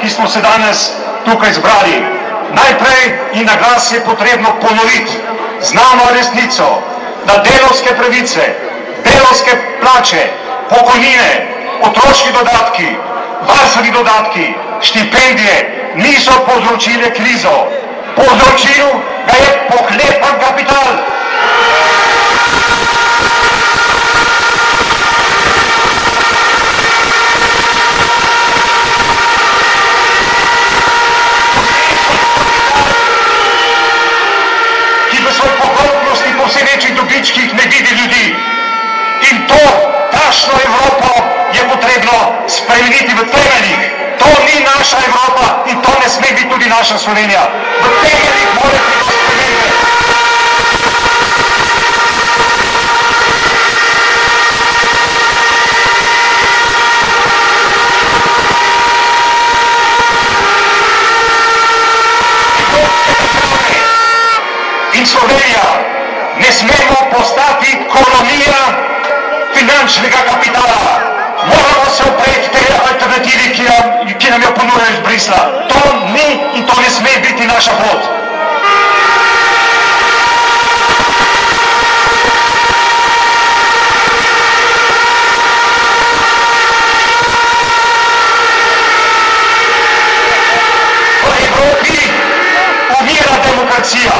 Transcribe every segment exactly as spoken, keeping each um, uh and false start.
ki smo se danes tukaj zbrali. Najprej in na glas je potrebno ponoviti znano resnico, da delavske pravice, delavske plače, pokojnine, otroški dodatki, varstveni dodatki, štipendije niso povzročile krizo. Povzročil ga je pohlepan kapital. Ki v svoj pogoltnosti po vse večjih dobičkih ne vidi ljudi. In to, takšno Evropo je potrebno spremeniti v temeljih. To ni naša Evropa in to ne sme biti tudi naša Slovenija. V temeljih mora biti to spremeniti. In Slovenija ne smemo postati kolonija finančnega kapitala. Moramo se upreti tej alternativi, ki, ki nam jo ponujajo iz Bruslja. To ni in to ne sme biti naša pot. V Evropi umira demokracija.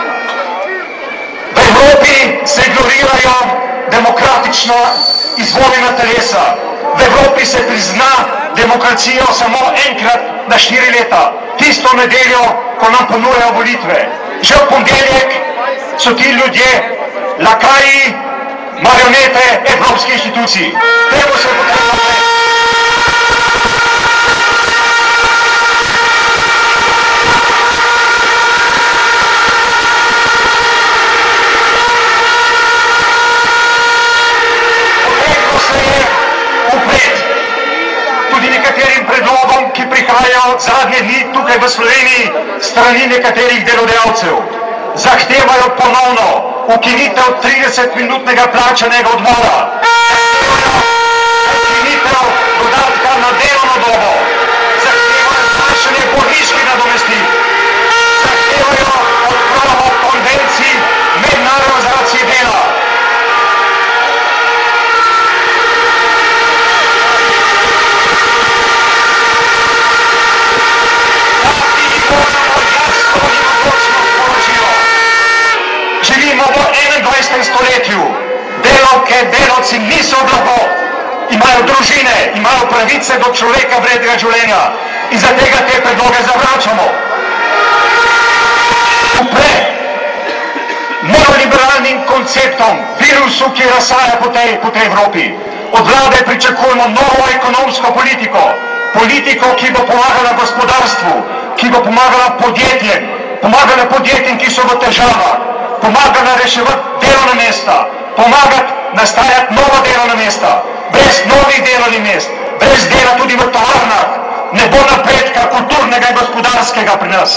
V Evropi se ignorirajo demokratično izvoljena telesa. V Evropi se prizna demokracijo samo enkrat na štiri leta, tisto nedeljo, ko nam ponujajo volitve. Že v ponedeljek so ti ljudje lakaji, marionete evropskih inštitucij. Temu se potrebno reči. Predlogom, ki prihajajo zadnje dni tukaj v Sloveniji strani nekaterih delodajalcev. Zahtevajo ponovno ukinitev tridesetminutnega plačanega odmora. Zahtevajo ukinitev dodatka na delovno dobo. Zahtevajo zmanjšanje bolniških nadomestil. Zahtevajo odpravo konvencij mednarodne organizacije dela. Živimo v enaindvajsetem stoletju. Delavke, delavci niso blago. Imajo družine, imajo pravice do človeka vrednega življenja. In za tega te predloge zavračamo. Upre neoliberalnim konceptom, virusu, ki razsaja po tej, po tej Evropi. Od vlade pričakujemo novo ekonomsko politiko. Politiko, ki bo pomagala gospodarstvu, ki bo pomagala podjetjem, pomagala podjetjem, ki so v težavah, pomagala reševati delovna mesta, pomagati nastajati nova delovna mesta. Brez novih delovnih mest, brez dela tudi v tovarnah, ne bo napredka kulturnega in gospodarskega pri nas.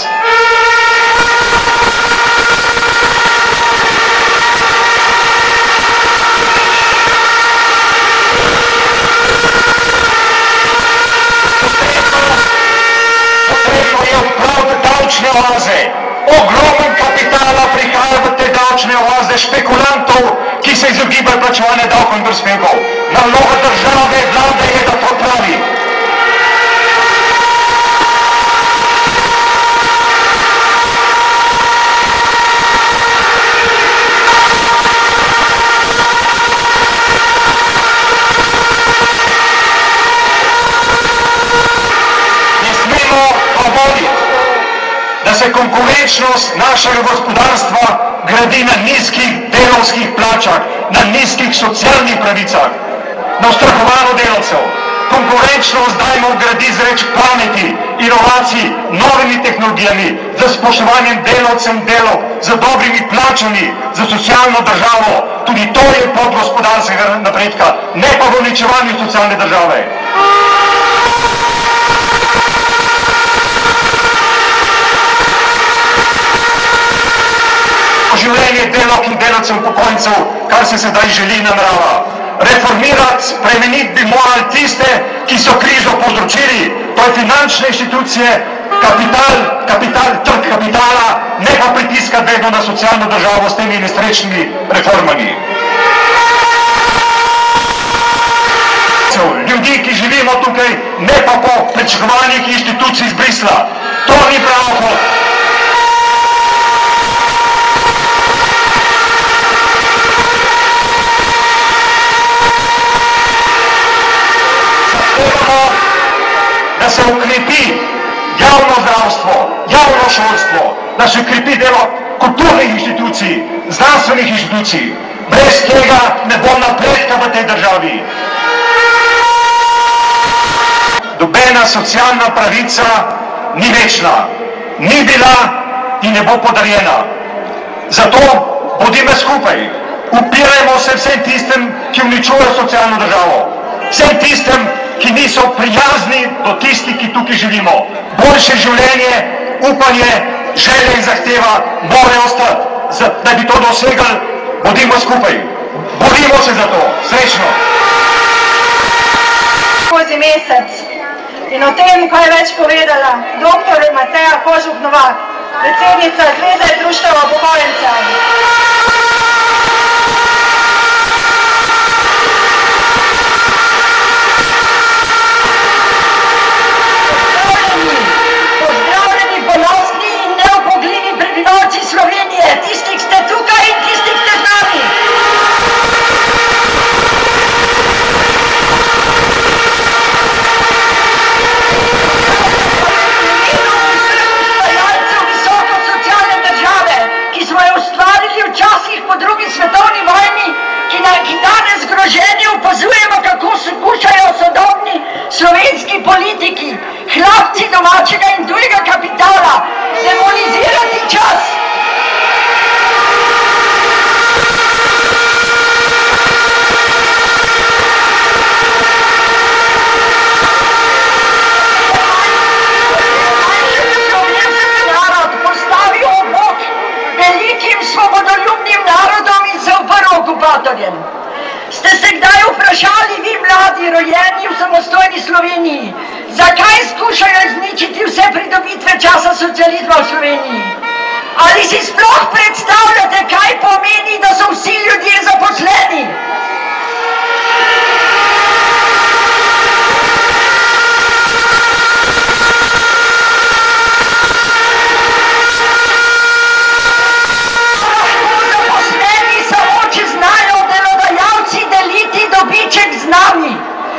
Potrebno je odpraviti davčne oaze. Ogromen kapitala prihaja v te davčne oaze špekulantov, ki se izogibajo plačevanja davkov in prispevkov. Naloga države, vlade je, da to pravi. Ne smemo dovoliti, da se konkurenčnost našega gospodarstva gradi na nizkih delavskih plačah, na nizkih socialnih pravicah, na ustrahovanju delavcev. Konkurenčnost dajmo graditi z reč pameti, inovacij, novimi tehnologijami, z spoštovanjem delavcem delov, z dobrimi plačami, za socialno državo. Tudi to je pot gospodarskega napredka, ne pa v uničevanju socialne države. Življenje delavk in delavcev upokojencev, kar se sedaj želi namerava. Reformirati, spremeniti bi morali tiste, ki so krizo povzročili, to je finančne inštitucije, kapital, kapital, trg kapitala, ne pa pritiska vedno na socialno državo s temi nesrečnimi reformami. Ljudi, ki živimo tukaj, ne pa po pričakovanjih inštitucij iz Bruslja. To ni prava pot. Zahtevamo, da se ukrepi javno zdravstvo, javno šolstvo, da se ukrepi delo kulturnih inštitucij, znanstvenih inštitucij. Brez tega ne bo napredka v tej državi. Nobena socialna pravica ni večna, ni bila in ne bo podarjena. Zato bodimo skupaj, upirajmo se vsem tistem, ki uničujejo socialno državo, vsem tistem, ki niso prijazni do tistih, ki tukaj živimo. Boljše življenje, upanje, želje in zahteva mora ostati. Da bi to dosegli, bodimo skupaj, borimo se za to. Srečno! Skozi mesec. In o tem, ko je več povedala doktor Mateja Kožuh-Novak, predsednica Zveze društev upokojencev. Pozdravljeni, pozdravljeni, ponosni in neupogljivi prebivalci Slovenije, tisti, ki ste tukaj in tisti, ki ste z nami. Včasih po drugi svetovni vojni, ki, na, ki danes zgroženi opazujemo, kako se kušajo sodobni slovenski politiki, hlapci domačega in tujega kapitala, demonizirati čas. Svobodoljubnim narodom in se uprl okupatorjem. Ste se kdaj vprašali, vi mladi, rojeni v samostojni Sloveniji, zakaj skušajo izničiti vse pridobitve časa socializma v Sloveniji? Ali si sploh predstavljate, kaj pomeni, da so vsi ljudje zaposleni? Dobiček z nami.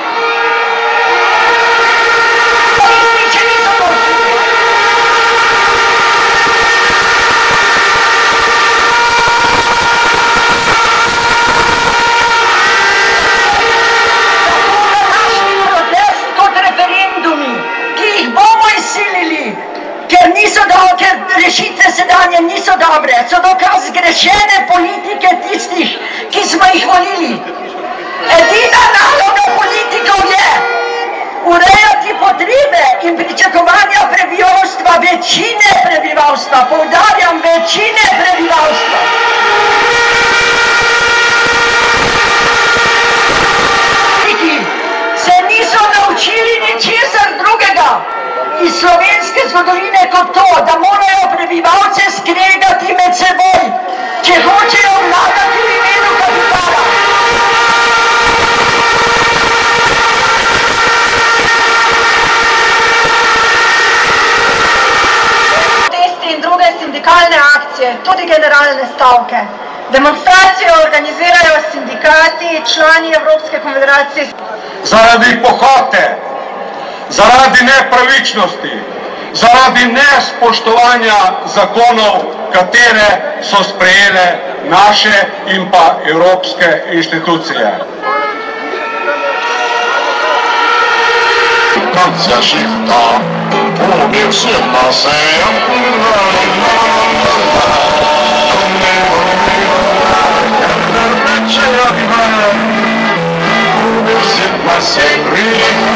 Tisti, če niso dobički. Tako današnji protest kot referendumi, ki jih bomo izsilili, ker, niso do, ker rešitve sedanje niso dobre, so dokaz zgrešene politike tistih, ki smo jih volili. Edina naloga politikov je urejati potrebe in pričakovanja prebivalstva, večine prebivalstva, poudarjam, večine prebivalstva. Politiki se niso naučili ničesar drugega iz slovenske zgodovine kot to, da morajo prebivalce skregati med seboj, če hočejo vladati v imenu kapitala. In druge sindikalne akcije, tudi generalne stavke. Demonstracijo organizirajo sindikati, člani Evropske konfederacije. Zaradi pohote, zaradi nepravičnosti, zaradi nespoštovanja zakonov, katere so sprejele naše in pa evropske inštitucije. Konca šihta, pobil sem na sejem, pobil sem na sejem,